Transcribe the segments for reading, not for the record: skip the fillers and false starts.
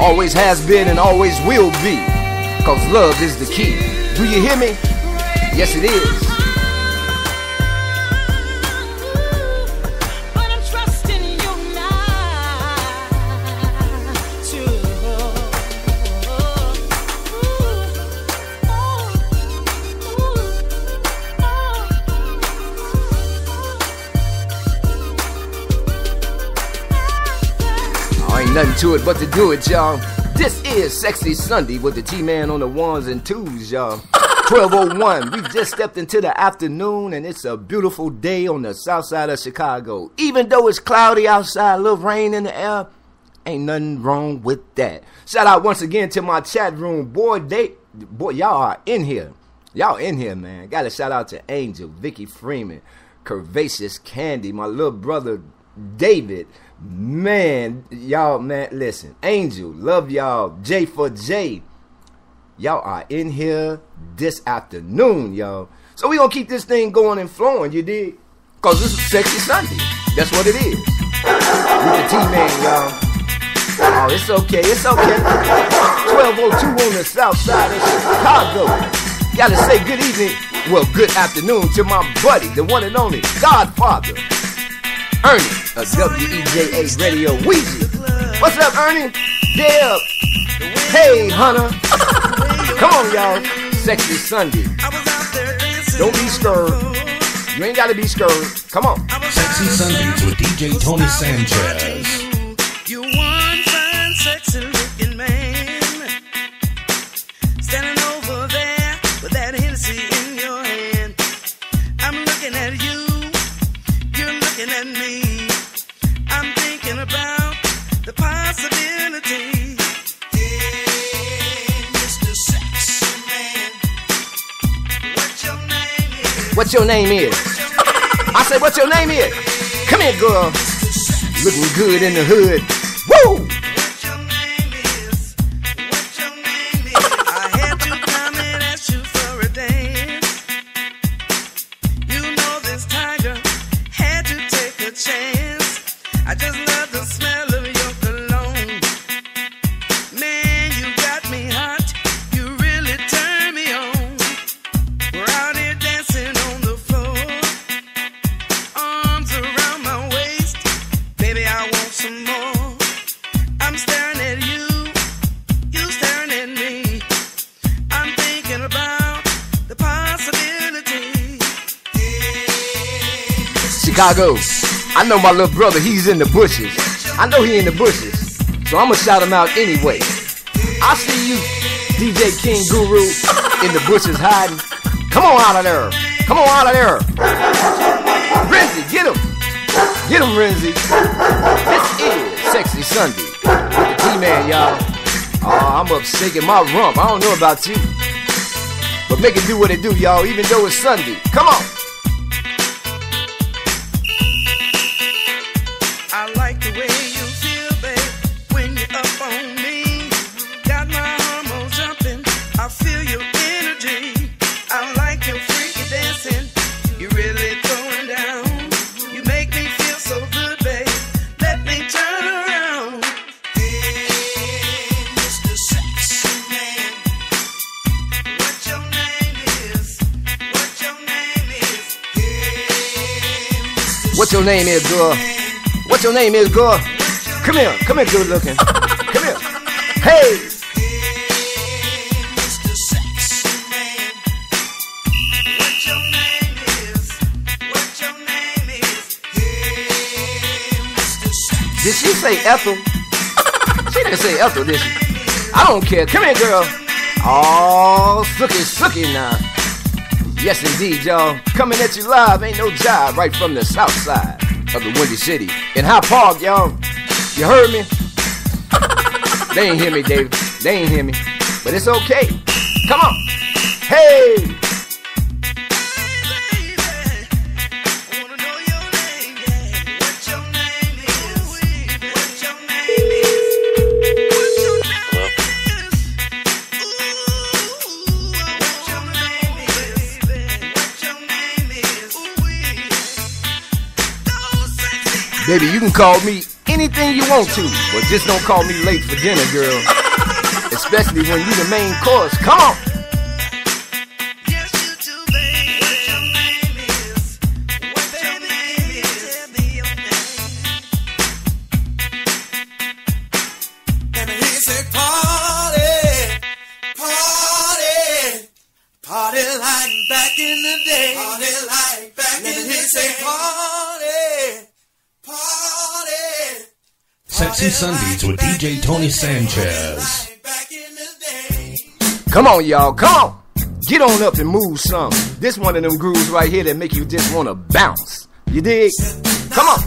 Always has been and always will be. Cause love is the key. Do you hear me? Yes, it is. Ain't nothing to it but to do it, y'all. This is Sexy Sunday with the T-Man on the ones and twos, y'all. 12:01. We've just stepped into the afternoon, and it's a beautiful day on the south side of Chicago. Even though it's cloudy outside, a little rain in the air, ain't nothing wrong with that. Shout out once again to my chat room. Boy, y'all are in here. Y'all in here, man. Got to shout out to Angel, Vicky Freeman, Curvaceous Candy, my little brother David. Man, y'all, man, listen. Angel, love y'all. J for J. Y'all are in here this afternoon, y'all. So we gonna keep this thing going and flowing, you dig? Cause this is Sexy Sunday. That's what it is. With the T-Man, y'all. Oh, it's okay, it's okay. 12:02 on the south side of Chicago. Gotta say good evening, well, good afternoon to my buddy, the one and only Godfather, Ernie, a WEJA Radio Weezy. What's up, Ernie? Deb. Hey, Hunter. Come on, y'all. Sexy Sunday. Don't be scared. You ain't gotta be scared. Come on. Sexy Sundays with DJ Tony Sanchez. You one fine, sexy looking man, standing over there with that Hennessy in your hand. I'm looking at you, you're looking at me. I'm thinking about the possibility. Hey, Mr. Sexy Man, what your name is? What your name is? I say, what your name is? Come here, girl. Looking good in the hood. Woo! What your name is? What your name is? I had to come and ask you for a dance. You know this tiger had to take a chance. I just love the smell of your cologne. Man, you got me hot. You really turn me on. We're out here dancing on the floor. Arms around my waist. Baby, I want some more. I'm staring at you. You staring at me. I'm thinking about the possibility. Chicago. I know my little brother, he's in the bushes. I know he in the bushes. So I'ma shout him out anyway. I see you, DJ King Guru, in the bushes hiding. Come on out of there. Come on out of there. Renzi, get him. Get him, Renzi. This is Sexy Sunday with the T-Man, y'all. Oh, I'm up shaking my rump. I don't know about you. But make it do what it do, y'all, even though it's Sunday. Come on. I like the way you feel, babe, when you're up on me. Got my hormones jumping, I feel your energy. I like your freaky dancing, you really throwing down. You make me feel so good, babe, let me turn around. Hey, Mr. Sexy Man, what your name is? What your name is? Hey, Mr. What your name is, girl? What your name is, girl? Come here, good looking. Come here. Hey! Mr. Sexy Man, what your name is? What your name is? Hey, Mr. Sexy. Did she say Ethel? She didn't say Ethel, did she? I don't care. Come here, girl. Oh, sookie now. Yes, indeed, y'all. Coming at you live, ain't no job, right from the south side of the Windy City. In High Park, y'all. You heard me? They ain't hear me, David. They ain't hear me. But it's okay. Come on. Hey! Baby, you can call me Anything you want to, but just don't call me late for dinner, girl. Especially when you the main course. Come on. Party like back in the day. Party like back in the day. Party, party. Sexy Sundays with DJ Tony Sanchez. Come on, y'all. Come on. Get on up and move some. This one of them grooves right here that make you just want to bounce. You dig? Come on.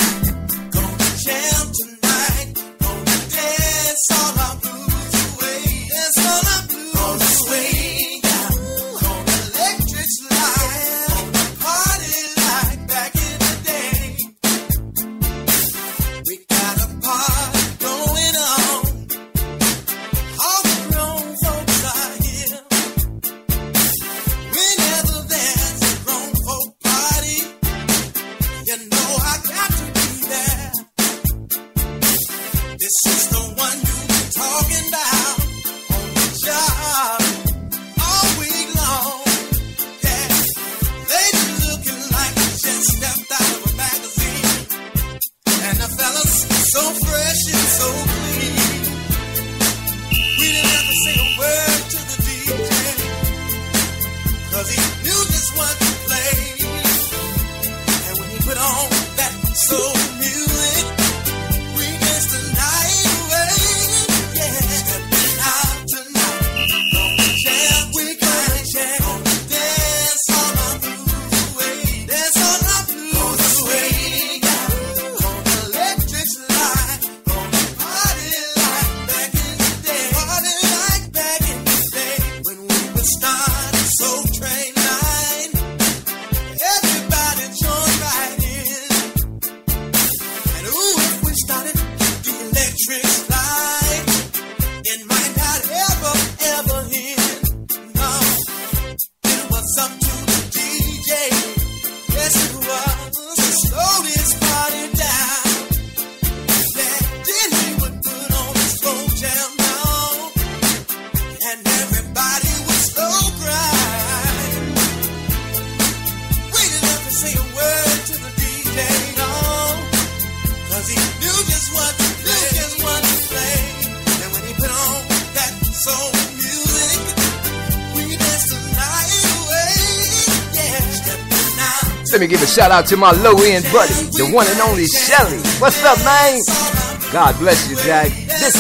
Let me give a shout out to my low end buddy, the one and only Shelly. What's up, man? God bless you, Jack. This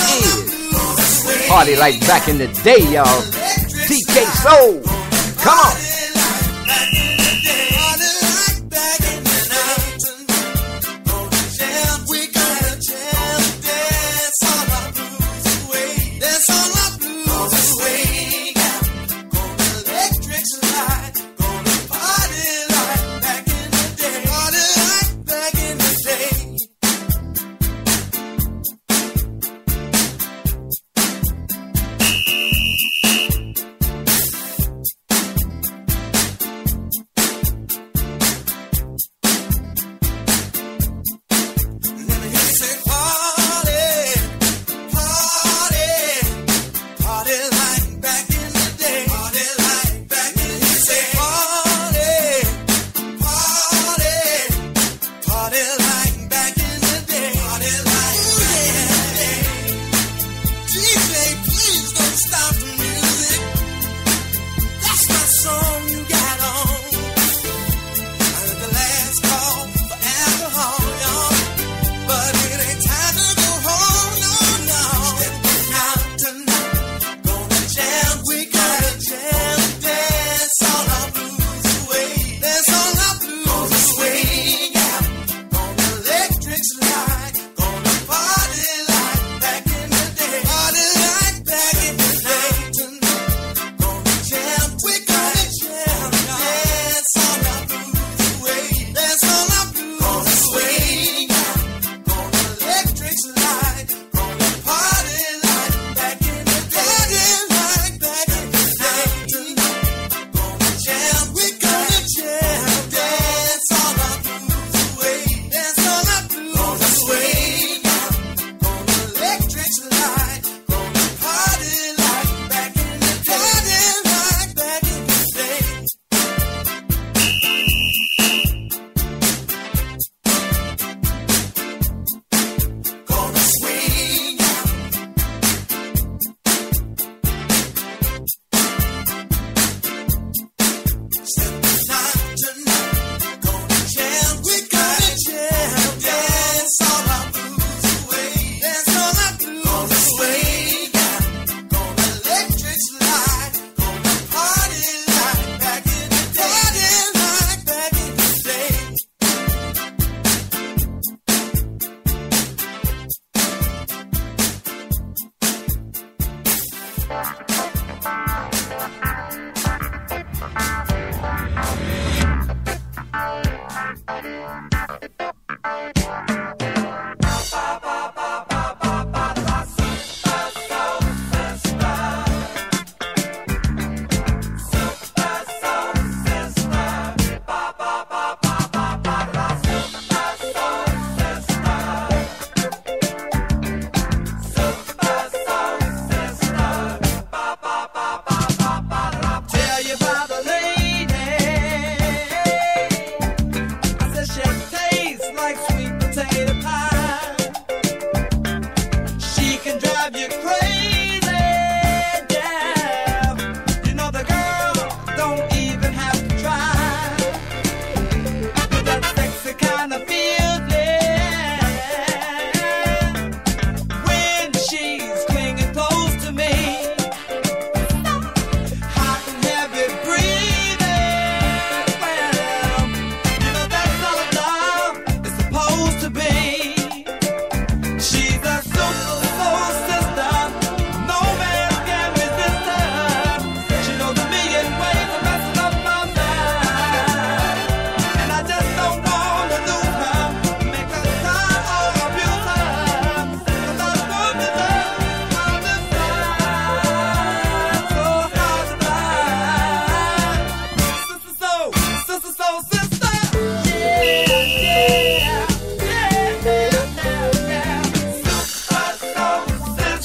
is Party Like Back in the Day, y'all. TK Soul. Come on.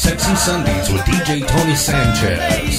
Sexy Sundays with DJ Tony Sanchez.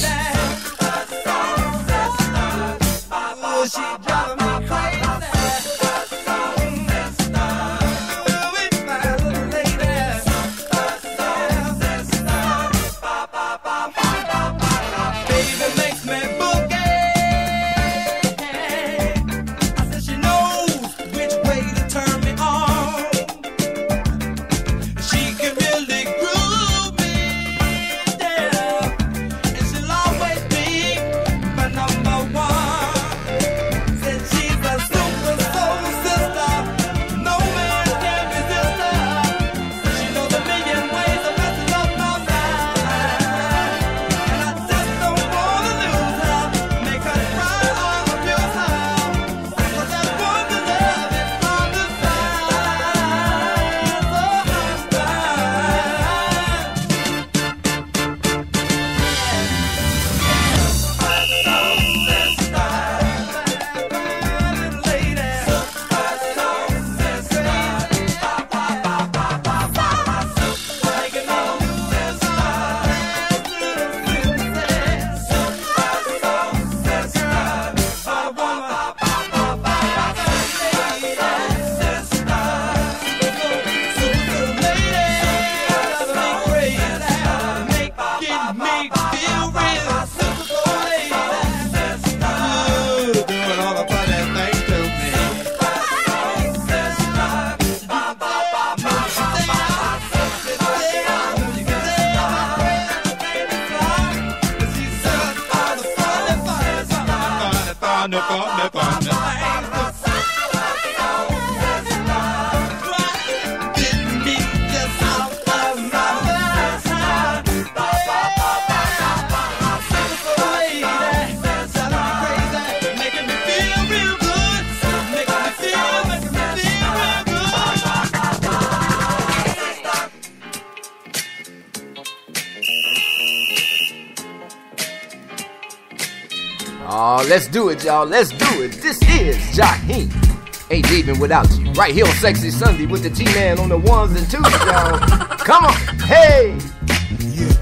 Let's do it, y'all. Let's do it. This is Jaheim. Ain't leaving without you. Right here on Sexy Sunday with the T-Man on the ones and twos, y'all. Come on. Hey. Yeah.